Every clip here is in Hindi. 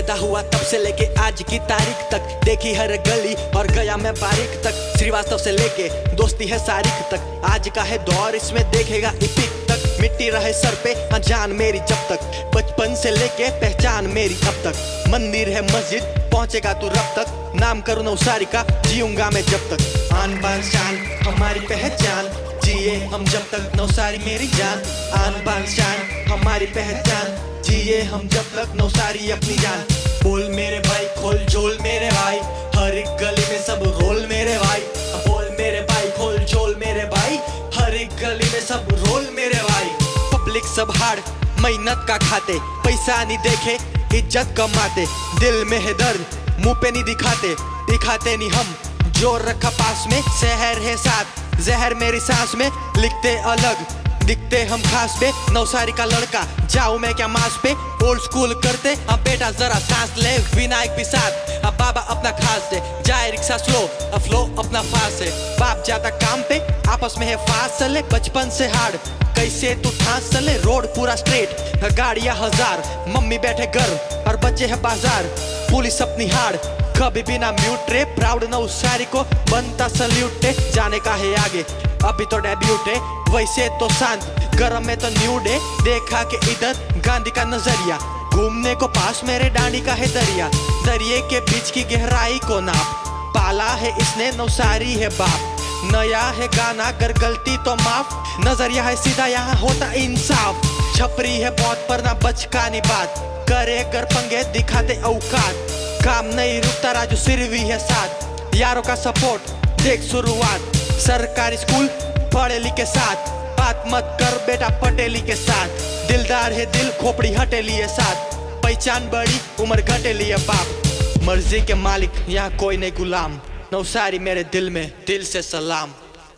पैदा हुआ तब से लेके आज की तारीख तक, देखी हर गली और गया मैं बारीक तक। श्रीवास्तव से लेके दोस्ती है सारिक तक, आज का है दौर इसमें देखेगा इपिक तक। मिट्टी रहे सर पे अनजान मेरी जब तक, बचपन से लेके पहचान मेरी अब तक। मंदिर है मस्जिद पहुंचेगा तू रब तक, नाम करूँ नौसारी का जीऊंगा मैं जब तक। आन बान शान हमारी पहचान, जिए हम जब तक नौसारी मेरी जान। आन बान शान हमारी पहचान, जिए हम जब तक नौसारी अपनी जान। बोल मेरे भाई खोल झोल मेरे भाई, हर एक गली में सब रोल मेरे भाई। बोल मेरे भाई खोल झोल मेरे भाई, हर एक गली में सब रोल मेरे भाई। पब्लिक सब हार्ड मेहनत का खाते, पैसा नहीं देखे इज्जत कमाते। दिल में है दर्द मुंह पे नहीं दिखाते, दिखाते नहीं हम जोर रखा पास में। शहर है साथ जहर मेरी सांस में, लिखते अलग दिखते हम खास पे। नौसारी का लड़का जाऊं मैं क्या मास पे, ओल्ड स्कूल करते अब बेटा जरा सांस ले। विनायक भी साथ अब बाबा अपना खास दे, जाए रिक्शा स्लो अब फ्लो अपना फास्ट है। बाप जाता काम पे आपस में है फास्ट चले, बचपन से हार्ड कैसे तू ठास चले। रोड पूरा स्ट्रेट गाड़ियां हजार, मम्मी बैठे घर और बच्चे है बाजार। पुलिस अपनी हार्ड कभी बिना म्यूट रे, प्राउड नौसारी को बनता सल्यूट है। जाने का है आगे अभी तो डेब्यूट है, वैसे तो शांत गरम में तो न्यू डे। देखा के इधर गांधी का नजरिया, घूमने को पास मेरे डांडी का है दरिया। दरिये के बीच की गहराई को नाप, पाला है इसने नौसारी है बाप। नया है गाना अगर गलती तो माफ, नजरिया है सीधा यहाँ होता इंसाफ। छपरी है बहुत पर ना बचकानी बात, करे कर पंगे दिखाते औकात। काम नहीं रुकता राजू सिरवी है साथ, यारों का सपोर्ट देख शुरुआत। सरकारी स्कूल पढ़े लिखे साथ, बात मत कर बेटा पटेली के साथ। दिलदार है दिल खोपड़ी हटेली है साथ, पहचान बड़ी उम्र घटेली है बाप। मर्जी के मालिक यहाँ कोई नहीं गुलाम, नौसारी मेरे दिल में दिल से सलाम।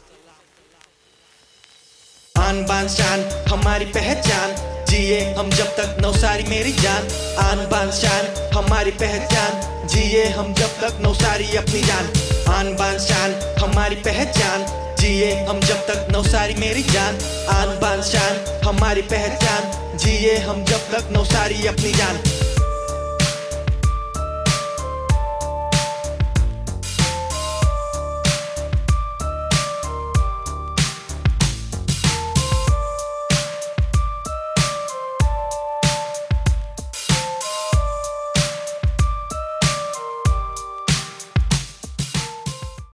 आन बान शान हमारी पहचान, जिए हम जब तक नौसारी मेरी जान। आन बान शान हमारी पहचान, जिए हम जब तक नौसारी अपनी जान। आन बान शान हमारी पहचान, जिए हम जब तक नौसारी मेरी जान। आन बान शान हमारी पहचान, जिए हम जब तक नौसारी अपनी जान।